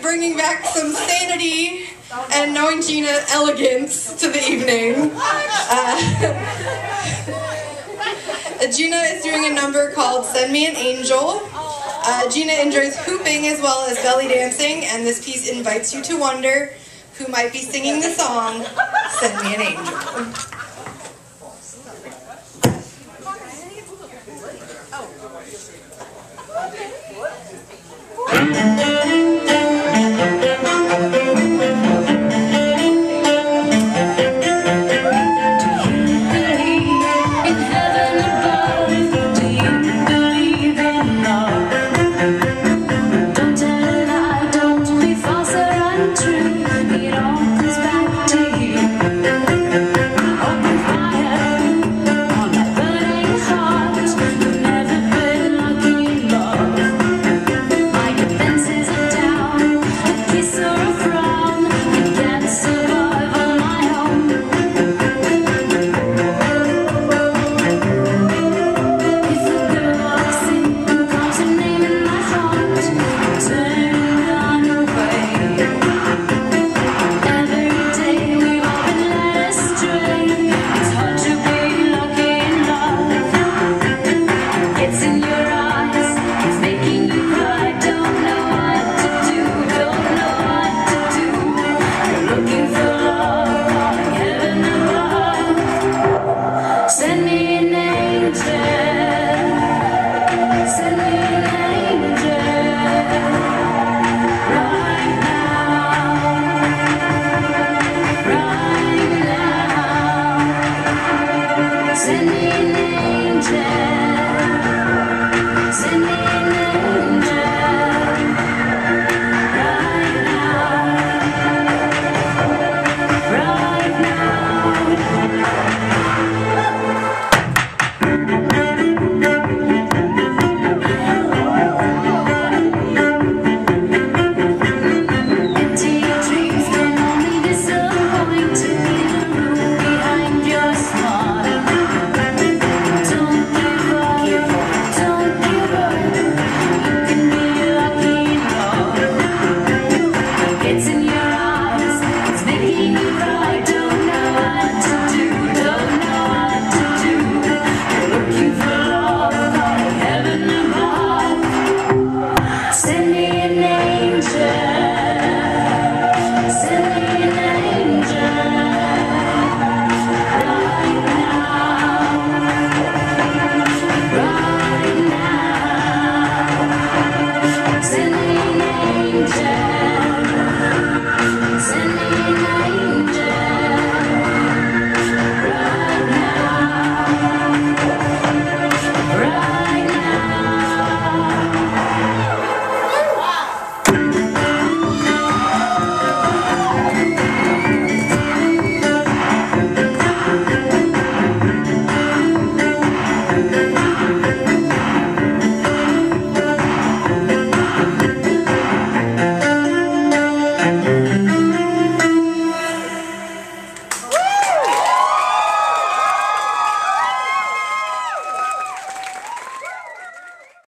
bringing back some sanity and knowing Gina elegance to the evening. Gina is doing a number called Send Me an Angel. Gina enjoys hooping as well as belly dancing, and this piece invites you to wonder who might be singing the song, Send Me an Angel.